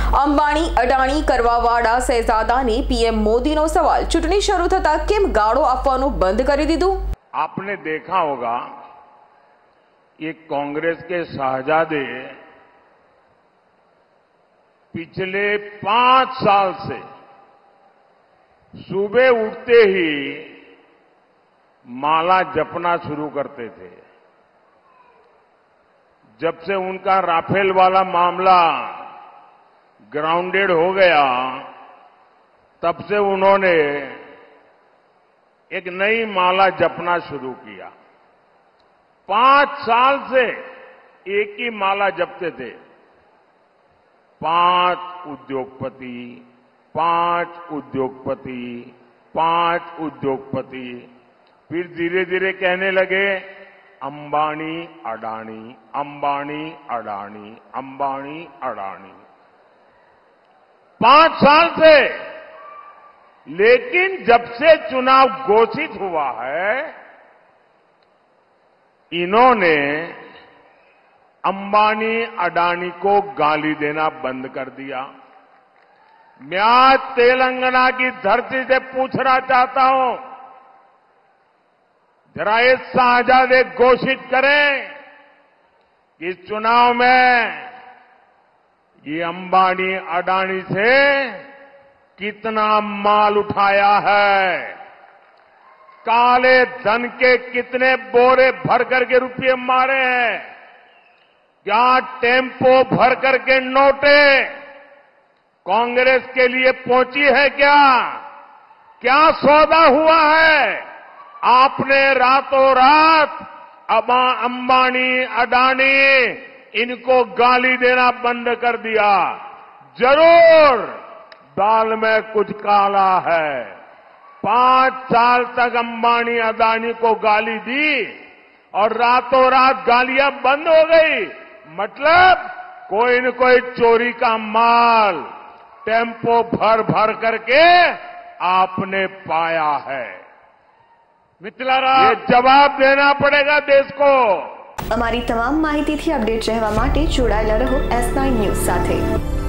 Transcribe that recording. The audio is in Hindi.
અંબાણી અડાણી કરવાવાળા શહેજાદાને પીએમ મોદીનો સવાલ, ચૂંટણી શરૂ થતા કેમ ગાળો આપવાનું બંધ કરી દીધું? आपने देखा होगा ये कांग्रेस के शहजादे पिछले 5 साल से सुबह उठते ही माला जपना शुरू करते थे। जब से उनका राफेल वाला मामला ग्राउंडेड हो गया, तब से उन्होंने एक नई माला जपना शुरू किया। 5 साल से एक ही माला जपते थे। 5 उद्योगपति, 5 उद्योगपति, 5 उद्योगपति। फिर धीरे धीरे कहने लगे अंबानी अडानी, अंबानी अडानी, अंबानी अडानी। 5 साल से। लेकिन जब से चुनाव घोषित हुआ है, इन्होंने अंबानी अडानी को गाली देना बंद कर दिया। मैं आज तेलंगाना की धरती से पूछना चाहता हूं, जरा ये शहजादे घोषित करें कि इस चुनाव में ये अंबानी अडानी से कितना माल उठाया है, काले धन के कितने बोरे भर करके रुपये मारे हैं, क्या टेम्पो भर करके नोटे कांग्रेस के लिए पहुंची है, क्या सौदा हुआ है? आपने रातों रात अंबानी अडानी इनको गाली देना बंद कर दिया। जरूर दाल में कुछ काला है। 5 साल तक अंबानी अडानी को गाली दी और रातों रात गालियां बंद हो गई। मतलब कोई न कोई चोरी का माल टेम्पो भर भर करके आपने पाया है। ये जवाब देना पड़ेगा देश को। અમારી તમામ માહિતીથી અપડેટ રહેવા માટે જોડાયેલા રહો S9 ન્યૂઝ સાથે।